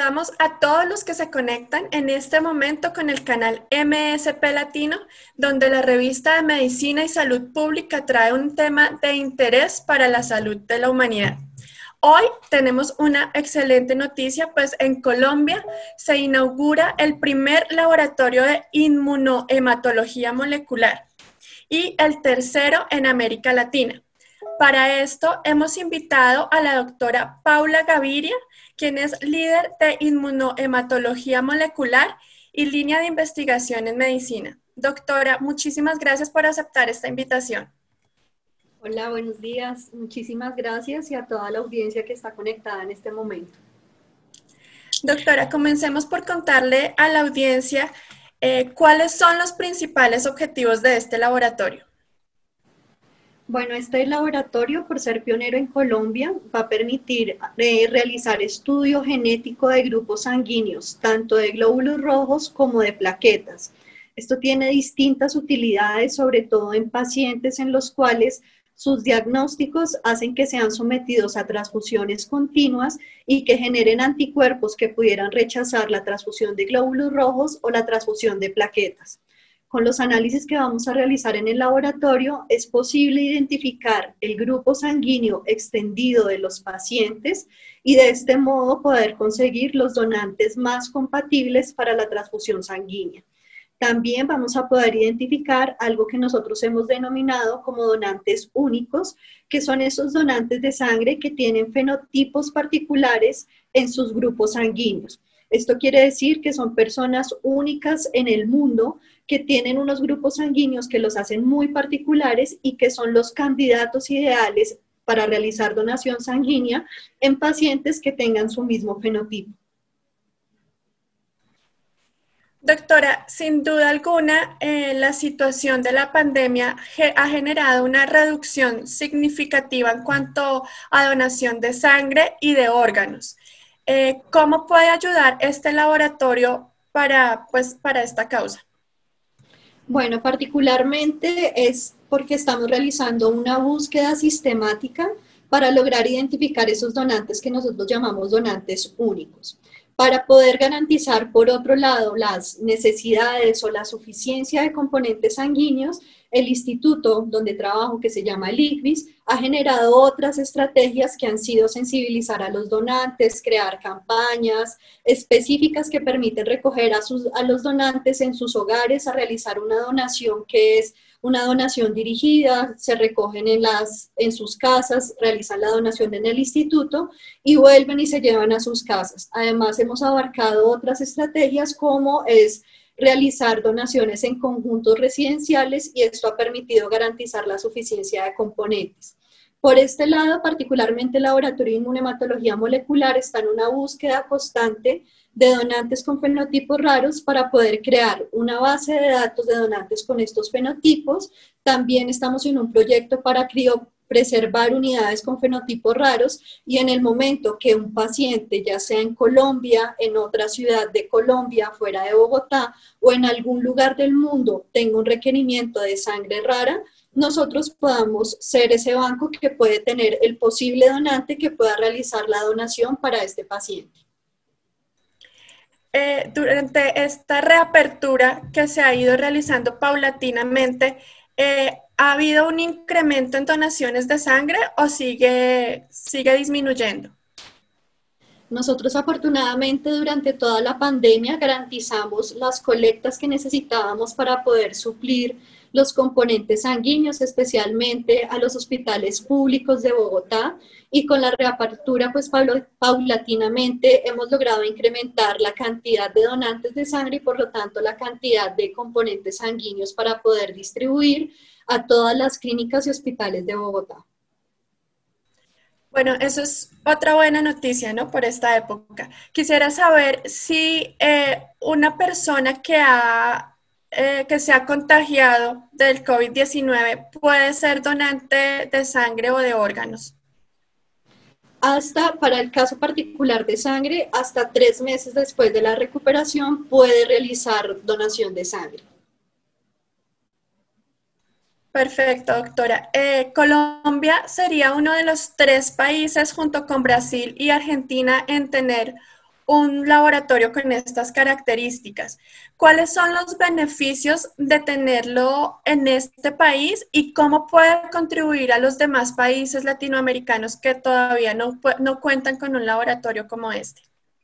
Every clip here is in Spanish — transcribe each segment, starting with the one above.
Saludamos a todos los que se conectan en este momento con el canal MSP Latino, donde la revista de Medicina y Salud Pública trae un tema de interés para la salud de la humanidad. Hoy tenemos una excelente noticia, pues en Colombia se inaugura el primer laboratorio de inmunohematología molecular y el tercero en América Latina. Para esto hemos invitado a la doctora Paula Gaviria, quien es líder de inmunohematología molecular y línea de investigación en medicina. Doctora, muchísimas gracias por aceptar esta invitación. Hola, buenos días. Muchísimas gracias y a toda la audiencia que está conectada en este momento. Doctora, comencemos por contarle a la audiencia cuáles son los principales objetivos de este laboratorio. Bueno, este laboratorio, por ser pionero en Colombia, va a permitir realizar estudio genético de grupos sanguíneos, tanto de glóbulos rojos como de plaquetas. Esto tiene distintas utilidades, sobre todo en pacientes en los cuales sus diagnósticos hacen que sean sometidos a transfusiones continuas y que generen anticuerpos que pudieran rechazar la transfusión de glóbulos rojos o la transfusión de plaquetas. Con los análisis que vamos a realizar en el laboratorio, es posible identificar el grupo sanguíneo extendido de los pacientes y de este modo poder conseguir los donantes más compatibles para la transfusión sanguínea. También vamos a poder identificar algo que nosotros hemos denominado como donantes únicos, que son esos donantes de sangre que tienen fenotipos particulares en sus grupos sanguíneos. Esto quiere decir que son personas únicas en el mundo que tienen unos grupos sanguíneos que los hacen muy particulares y que son los candidatos ideales para realizar donación sanguínea en pacientes que tengan su mismo fenotipo. Doctora, sin duda alguna, la situación de la pandemia ha generado una reducción significativa en cuanto a donación de sangre y de órganos. ¿Cómo puede ayudar este laboratorio para esta causa? Bueno, particularmente es porque estamos realizando una búsqueda sistemática para lograr identificar esos donantes que nosotros llamamos donantes únicos. Para poder garantizar, por otro lado, las necesidades o la suficiencia de componentes sanguíneos, el instituto donde trabajo, que se llama el ICVIS, ha generado otras estrategias que han sido sensibilizar a los donantes, crear campañas específicas que permiten recoger a los donantes en sus hogares a realizar una donación que es una donación dirigida, se recogen en sus casas, realizan la donación en el instituto y vuelven y se llevan a sus casas. Además, hemos abarcado otras estrategias como es realizar donaciones en conjuntos residenciales y esto ha permitido garantizar la suficiencia de componentes. Por este lado, particularmente el Laboratorio de Inmunohematología Molecular está en una búsqueda constante de donantes con fenotipos raros para poder crear una base de datos de donantes con estos fenotipos. También estamos en un proyecto para criopreservar unidades con fenotipos raros y en el momento que un paciente, ya sea en Colombia, en otra ciudad de Colombia, fuera de Bogotá o en algún lugar del mundo, tenga un requerimiento de sangre rara, nosotros podamos ser ese banco que puede tener el posible donante que pueda realizar la donación para este paciente. Durante esta reapertura que se ha ido realizando paulatinamente, ¿ha habido un incremento en donaciones de sangre o sigue disminuyendo? Nosotros afortunadamente durante toda la pandemia garantizamos las colectas que necesitábamos para poder suplir los componentes sanguíneos, especialmente a los hospitales públicos de Bogotá, y con la reapertura pues paulatinamente hemos logrado incrementar la cantidad de donantes de sangre y por lo tanto la cantidad de componentes sanguíneos para poder distribuir a todas las clínicas y hospitales de Bogotá. Bueno, eso es otra buena noticia, ¿no? Por esta época. Quisiera saber si una persona que se ha contagiado del COVID-19 puede ser donante de sangre o de órganos. Para el caso particular de sangre, hasta 3 meses después de la recuperación puede realizar donación de sangre. Perfecto, doctora. Colombia sería uno de los 3 países junto con Brasil y Argentina en tener un laboratorio con estas características. ¿Cuáles son los beneficios de tenerlo en este país y cómo puede contribuir a los demás países latinoamericanos que todavía no cuentan con un laboratorio como este?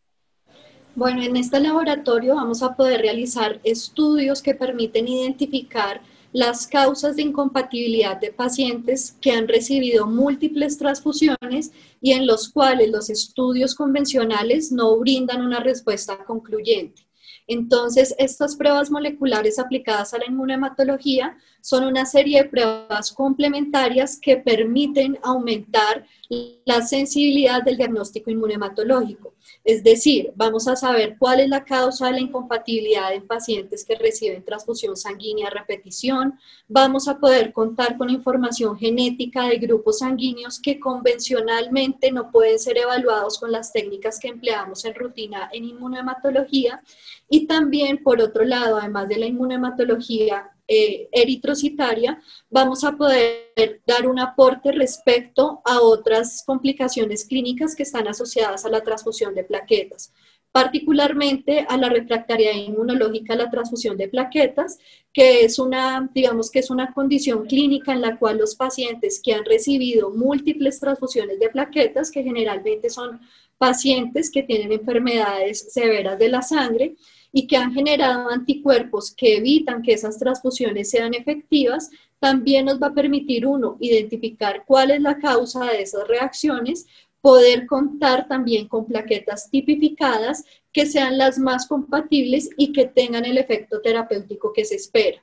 Bueno, en este laboratorio vamos a poder realizar estudios que permiten identificar las causas de incompatibilidad de pacientes que han recibido múltiples transfusiones y en los cuales los estudios convencionales no brindan una respuesta concluyente. Entonces, estas pruebas moleculares aplicadas a la inmunohematología son una serie de pruebas complementarias que permiten aumentar la sensibilidad del diagnóstico inmunohematológico. Es decir, vamos a saber cuál es la causa de la incompatibilidad en pacientes que reciben transfusión sanguínea a repetición, vamos a poder contar con información genética de grupos sanguíneos que convencionalmente no pueden ser evaluados con las técnicas que empleamos en rutina en inmunohematología, y también, por otro lado, además de la inmunohematología eritrocitaria, vamos a poder dar un aporte respecto a otras complicaciones clínicas que están asociadas a la transfusión de plaquetas, particularmente a la refractariedad inmunológica a la transfusión de plaquetas, que es digamos que es una condición clínica en la cual los pacientes que han recibido múltiples transfusiones de plaquetas, que generalmente son pacientes que tienen enfermedades severas de la sangre, y que han generado anticuerpos que evitan que esas transfusiones sean efectivas, también nos va a permitir, uno, identificar cuál es la causa de esas reacciones, poder contar también con plaquetas tipificadas que sean las más compatibles y que tengan el efecto terapéutico que se espera.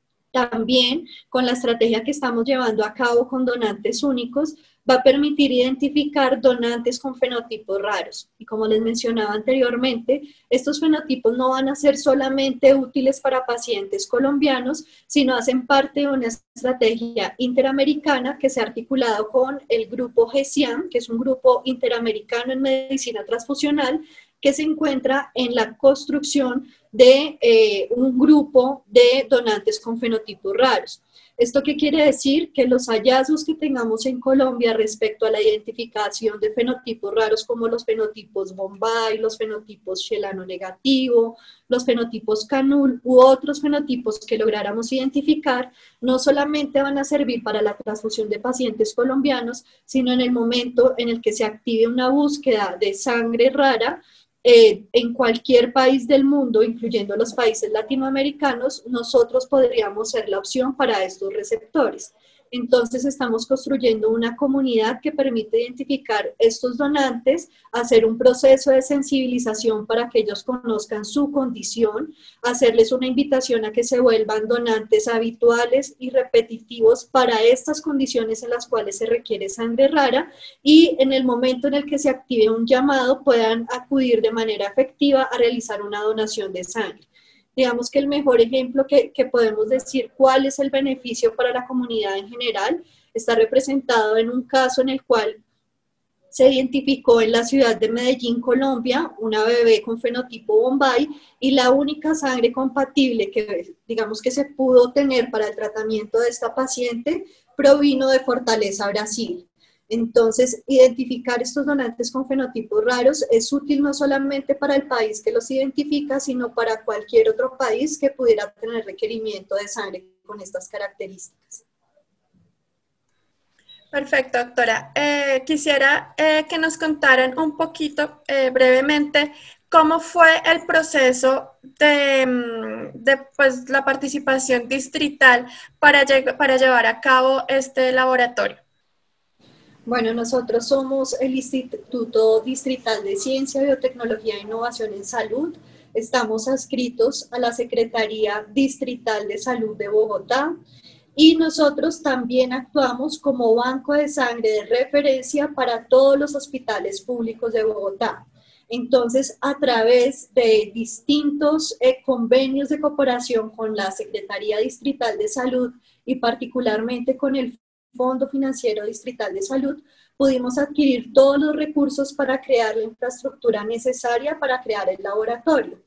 También con la estrategia que estamos llevando a cabo con donantes únicos, va a permitir identificar donantes con fenotipos raros. Y como les mencionaba anteriormente, estos fenotipos no van a ser solamente útiles para pacientes colombianos, sino hacen parte de una estrategia interamericana que se ha articulado con el grupo GESIAM, que es un grupo interamericano en medicina transfusional, que se encuentra en la construcción de un grupo de donantes con fenotipos raros. ¿Esto qué quiere decir? Que los hallazgos que tengamos en Colombia respecto a la identificación de fenotipos raros como los fenotipos Bombay, los fenotipos Shelano negativo, los fenotipos Canul u otros fenotipos que lográramos identificar, no solamente van a servir para la transfusión de pacientes colombianos, sino en el momento en el que se active una búsqueda de sangre rara, en cualquier país del mundo, incluyendo los países latinoamericanos, nosotros podríamos ser la opción para estos receptores. Entonces estamos construyendo una comunidad que permite identificar estos donantes, hacer un proceso de sensibilización para que ellos conozcan su condición, hacerles una invitación a que se vuelvan donantes habituales y repetitivos para estas condiciones en las cuales se requiere sangre rara, y en el momento en el que se active un llamado puedan acudir de manera efectiva a realizar una donación de sangre. Digamos que el mejor ejemplo que podemos decir cuál es el beneficio para la comunidad en general está representado en un caso en el cual se identificó en la ciudad de Medellín, Colombia, una bebé con fenotipo Bombay, y la única sangre compatible que digamos que se pudo tener para el tratamiento de esta paciente provino de Fortaleza, Brasil. Entonces, identificar estos donantes con fenotipos raros es útil no solamente para el país que los identifica, sino para cualquier otro país que pudiera tener requerimiento de sangre con estas características. Perfecto, doctora. Quisiera que nos contaran un poquito, brevemente, cómo fue el proceso de pues, la participación distrital para llevar a cabo este laboratorio. Bueno, nosotros somos el Instituto Distrital de Ciencia, Biotecnología e Innovación en Salud. Estamos adscritos a la Secretaría Distrital de Salud de Bogotá y nosotros también actuamos como banco de sangre de referencia para todos los hospitales públicos de Bogotá. Entonces, a través de distintos convenios de cooperación con la Secretaría Distrital de Salud y particularmente con el Fondo Financiero Distrital de Salud, pudimos adquirir todos los recursos para crear la infraestructura necesaria para crear el laboratorio.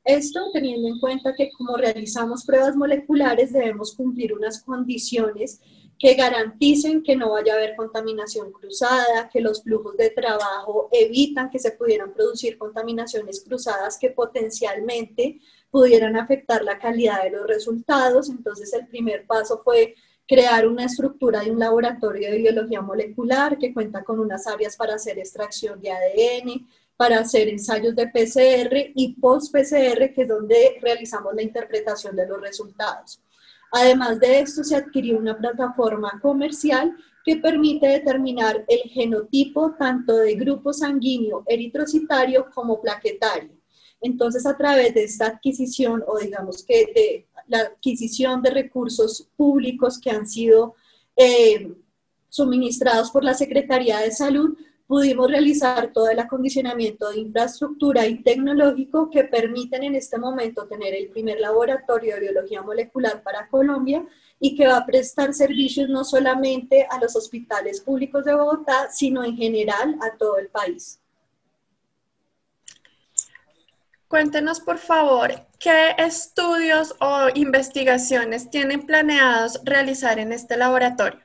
Esto teniendo en cuenta que como realizamos pruebas moleculares debemos cumplir unas condiciones que garanticen que no vaya a haber contaminación cruzada, que los flujos de trabajo evitan que se pudieran producir contaminaciones cruzadas que potencialmente pudieran afectar la calidad de los resultados. Entonces el primer paso fue crear una estructura de un laboratorio de biología molecular que cuenta con unas áreas para hacer extracción de ADN, para hacer ensayos de PCR y post-PCR, que es donde realizamos la interpretación de los resultados. Además de esto, se adquirió una plataforma comercial que permite determinar el genotipo tanto de grupo sanguíneo eritrocitario como plaquetario. Entonces, a través de esta adquisición, o digamos que de la adquisición de recursos públicos que han sido suministrados por la Secretaría de Salud, pudimos realizar todo el acondicionamiento de infraestructura y tecnológico que permiten en este momento tener el primer laboratorio de biología molecular para Colombia y que va a prestar servicios no solamente a los hospitales públicos de Bogotá, sino en general a todo el país. Cuéntenos, por favor, ¿qué estudios o investigaciones tienen planeados realizar en este laboratorio?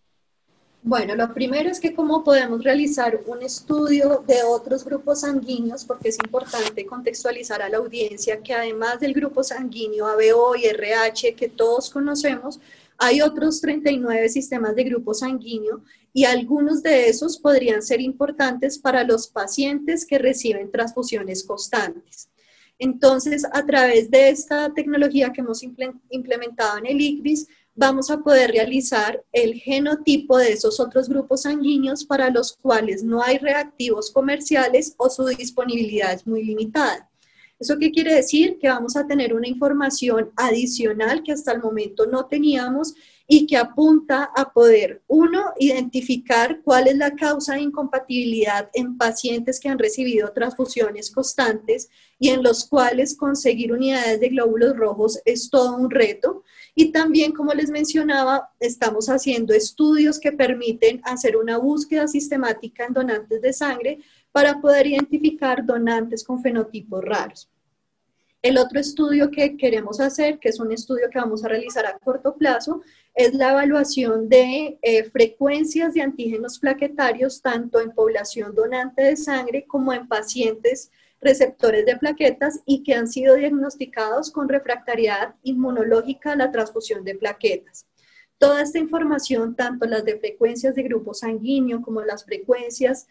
Bueno, lo primero es que cómo podemos realizar un estudio de otros grupos sanguíneos, porque es importante contextualizar a la audiencia que además del grupo sanguíneo ABO y RH que todos conocemos, hay otros 39 sistemas de grupo sanguíneo y algunos de esos podrían ser importantes para los pacientes que reciben transfusiones constantes. Entonces, a través de esta tecnología que hemos implementado en el ICRIS, vamos a poder realizar el genotipo de esos otros grupos sanguíneos para los cuales no hay reactivos comerciales o su disponibilidad es muy limitada. ¿Eso qué quiere decir? Que vamos a tener una información adicional que hasta el momento no teníamos y que apunta a poder, uno, identificar cuál es la causa de incompatibilidad en pacientes que han recibido transfusiones constantes y en los cuales conseguir unidades de glóbulos rojos es todo un reto. Y también, como les mencionaba, estamos haciendo estudios que permiten hacer una búsqueda sistemática en donantes de sangre para poder identificar donantes con fenotipos raros. El otro estudio que queremos hacer, que es un estudio que vamos a realizar a corto plazo, es la evaluación de frecuencias de antígenos plaquetarios tanto en población donante de sangre como en pacientes receptores de plaquetas y que han sido diagnosticados con refractariedad inmunológica a la transfusión de plaquetas. Toda esta información, tanto las de frecuencias de grupo sanguíneo como las frecuencias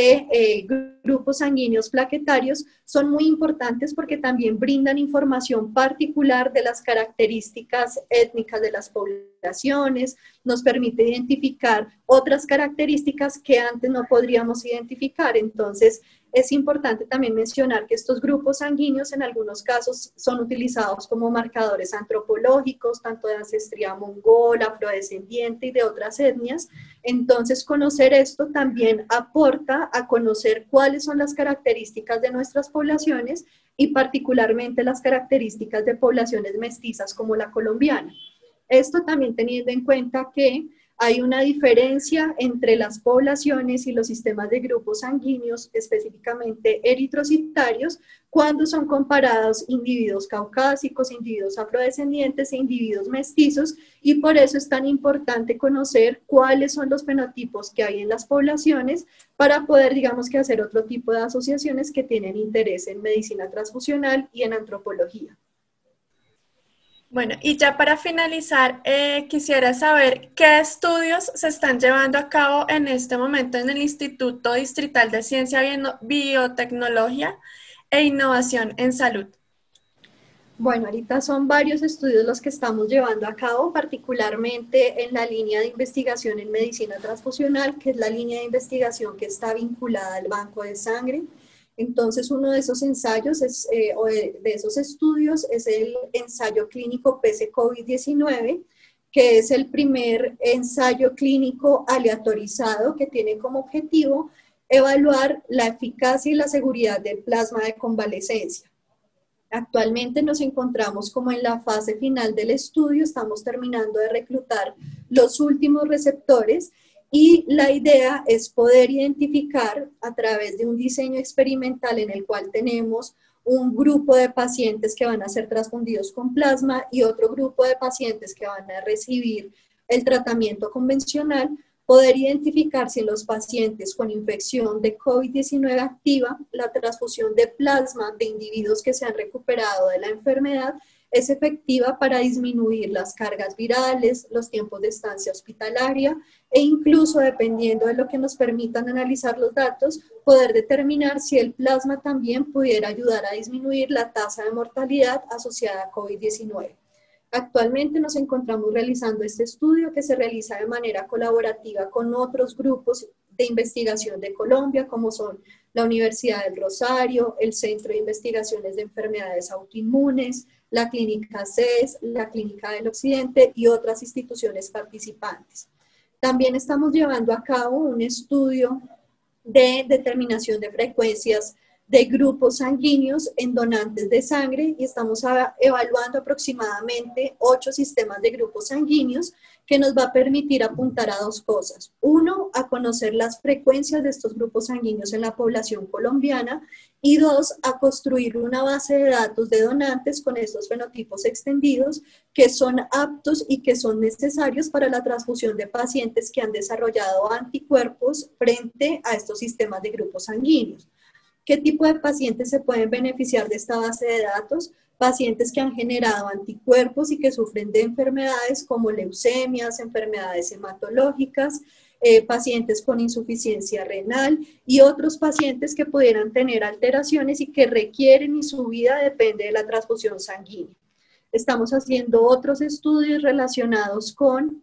de grupos sanguíneos plaquetarios, son muy importantes porque también brindan información particular de las características étnicas de las poblaciones, nos permite identificar otras características que antes no podríamos identificar. Entonces, es importante también mencionar que estos grupos sanguíneos en algunos casos son utilizados como marcadores antropológicos, tanto de ancestría mongola, afrodescendiente y de otras etnias. Entonces, conocer esto también aporta a conocer cuáles son las características de nuestras poblaciones y particularmente las características de poblaciones mestizas como la colombiana. Esto también teniendo en cuenta que hay una diferencia entre las poblaciones y los sistemas de grupos sanguíneos, específicamente eritrocitarios, cuando son comparados individuos caucásicos, individuos afrodescendientes e individuos mestizos, y por eso es tan importante conocer cuáles son los fenotipos que hay en las poblaciones para poder, digamos que, hacer otro tipo de asociaciones que tienen interés en medicina transfusional y en antropología. Bueno, y ya para finalizar, quisiera saber qué estudios se están llevando a cabo en este momento en el Instituto Distrital de Ciencia, Biotecnología e Innovación en Salud. Bueno, ahorita son varios estudios los que estamos llevando a cabo, particularmente en la línea de investigación en medicina transfusional, que es la línea de investigación que está vinculada al banco de sangre. Entonces, uno de esos ensayos o de esos estudios es el ensayo clínico PC-COVID-19, que es el primer ensayo clínico aleatorizado que tiene como objetivo evaluar la eficacia y la seguridad del plasma de convalescencia. Actualmente nos encontramos como en la fase final del estudio, estamos terminando de reclutar los últimos receptores y la idea es poder identificar a través de un diseño experimental en el cual tenemos un grupo de pacientes que van a ser transfundidos con plasma y otro grupo de pacientes que van a recibir el tratamiento convencional, poder identificar si en los pacientes con infección de COVID-19 activa, la transfusión de plasma de individuos que se han recuperado de la enfermedad es efectiva para disminuir las cargas virales, los tiempos de estancia hospitalaria e incluso, dependiendo de lo que nos permitan analizar los datos, poder determinar si el plasma también pudiera ayudar a disminuir la tasa de mortalidad asociada a COVID-19. Actualmente nos encontramos realizando este estudio que se realiza de manera colaborativa con otros grupos de investigación de Colombia, como son la Universidad del Rosario, el Centro de Investigaciones de Enfermedades Autoinmunes, la Clínica CES, la Clínica del Occidente y otras instituciones participantes. También estamos llevando a cabo un estudio de determinación de frecuencias de grupos sanguíneos en donantes de sangre y estamos evaluando aproximadamente 8 sistemas de grupos sanguíneos que nos va a permitir apuntar a 2 cosas. Uno, a conocer las frecuencias de estos grupos sanguíneos en la población colombiana y 2, a construir una base de datos de donantes con estos fenotipos extendidos que son aptos y que son necesarios para la transfusión de pacientes que han desarrollado anticuerpos frente a estos sistemas de grupos sanguíneos. ¿Qué tipo de pacientes se pueden beneficiar de esta base de datos? Pacientes que han generado anticuerpos y que sufren de enfermedades como leucemias, enfermedades hematológicas, pacientes con insuficiencia renal y otros pacientes que pudieran tener alteraciones y que requieren y su vida depende de la transfusión sanguínea. Estamos haciendo otros estudios relacionados con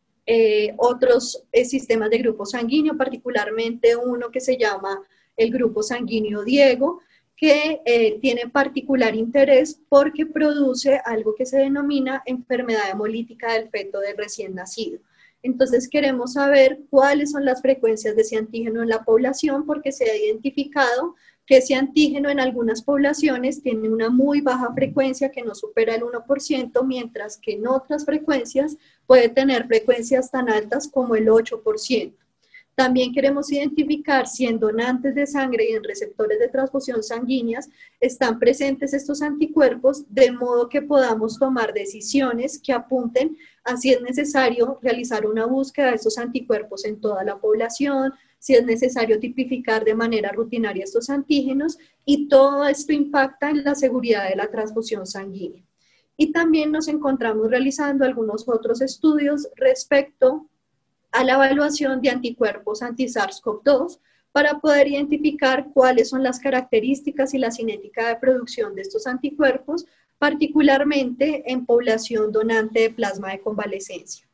otros sistemas de grupo sanguíneo, particularmente uno que se llama el grupo sanguíneo Diego, que tiene particular interés porque produce algo que se denomina enfermedad hemolítica del feto del recién nacido. Entonces queremos saber cuáles son las frecuencias de ese antígeno en la población porque se ha identificado que ese antígeno en algunas poblaciones tiene una muy baja frecuencia que no supera el 1%, mientras que en otras frecuencias puede tener frecuencias tan altas como el 8%. También queremos identificar si en donantes de sangre y en receptores de transfusión sanguíneas están presentes estos anticuerpos, de modo que podamos tomar decisiones que apunten a si es necesario realizar una búsqueda de estos anticuerpos en toda la población, si es necesario tipificar de manera rutinaria estos antígenos, y todo esto impacta en la seguridad de la transfusión sanguínea. Y también nos encontramos realizando algunos otros estudios respecto a la evaluación de anticuerpos anti-SARS-CoV-2 para poder identificar cuáles son las características y la cinética de producción de estos anticuerpos, particularmente en población donante de plasma de convalescencia.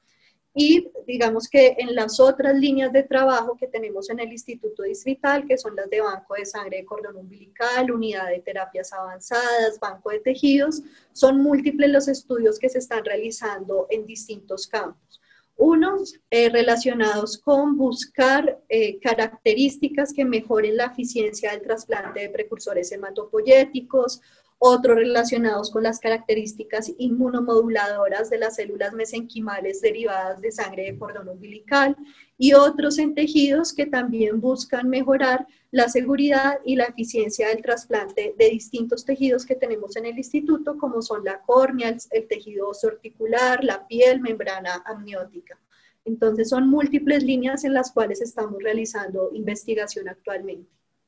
Y digamos que en las otras líneas de trabajo que tenemos en el Instituto Distrital, que son las de banco de sangre de cordón umbilical, unidad de terapias avanzadas, banco de tejidos, son múltiples los estudios que se están realizando en distintos campos. Unos relacionados con buscar características que mejoren la eficiencia del trasplante de precursores hematopoyéticos, otros relacionados con las características inmunomoduladoras de las células mesenquimales derivadas de sangre de cordón umbilical y otros en tejidos que también buscan mejorar la seguridad y la eficiencia del trasplante de distintos tejidos que tenemos en el instituto, como son la córnea, el tejido osteoarticular, la piel, membrana amniótica. Entonces son múltiples líneas en las cuales estamos realizando investigación actualmente.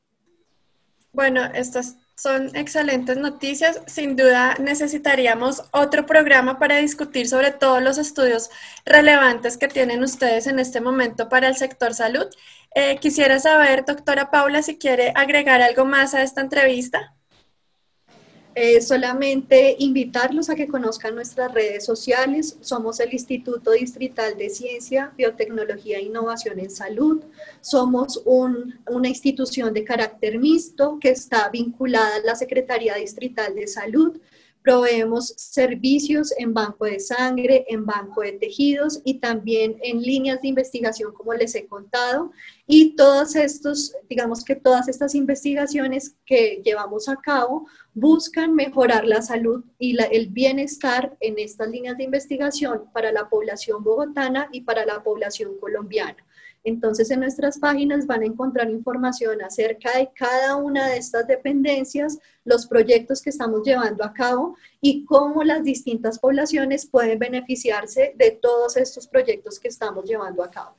Bueno, estas son excelentes noticias. Sin duda necesitaríamos otro programa para discutir sobre todos los estudios relevantes que tienen ustedes en este momento para el sector salud. Quisiera saber, doctora Paula, si quiere agregar algo más a esta entrevista. Solamente invitarlos a que conozcan nuestras redes sociales. Somos el Instituto Distrital de Ciencia, Biotecnología e Innovación en Salud. Somos una institución de carácter mixto que está vinculada a la Secretaría Distrital de Salud. Proveemos servicios en banco de sangre, en banco de tejidos y también en líneas de investigación, como les he contado. Y todos estos, digamos que todas estas investigaciones que llevamos a cabo buscan mejorar la salud y el bienestar en estas líneas de investigación para la población bogotana y para la población colombiana. Entonces, en nuestras páginas van a encontrar información acerca de cada una de estas dependencias, los proyectos que estamos llevando a cabo y cómo las distintas poblaciones pueden beneficiarse de todos estos proyectos que estamos llevando a cabo.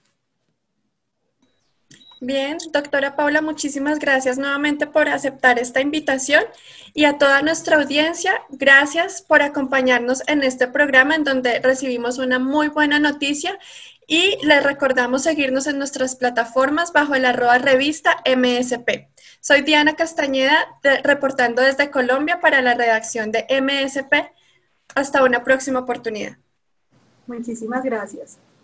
Bien, doctora Paula, muchísimas gracias nuevamente por aceptar esta invitación y a toda nuestra audiencia, gracias por acompañarnos en este programa en donde recibimos una muy buena noticia y les recordamos seguirnos en nuestras plataformas bajo el @revista MSP. Soy Diana Castañeda, reportando desde Colombia para la redacción de MSP. Hasta una próxima oportunidad. Muchísimas gracias.